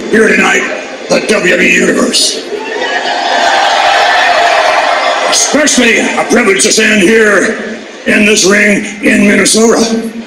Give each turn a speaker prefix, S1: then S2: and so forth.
S1: here tonight, the WWE Universe. Especially a privilege to stand here in this ring in Minnesota.